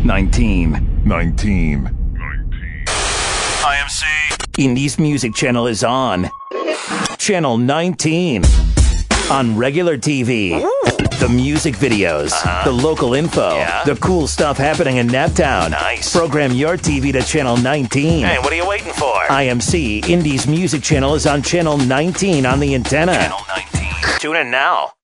19. 19. IMC. Indies Music Channel is on. Channel 19. On regular TV. The music videos, the local info, the cool stuff happening in Naptown. Nice. Program your TV to Channel 19. Hey, what are you waiting for? IMC Indies Music Channel is on Channel 19 on the antenna. Channel 19. Tune in now.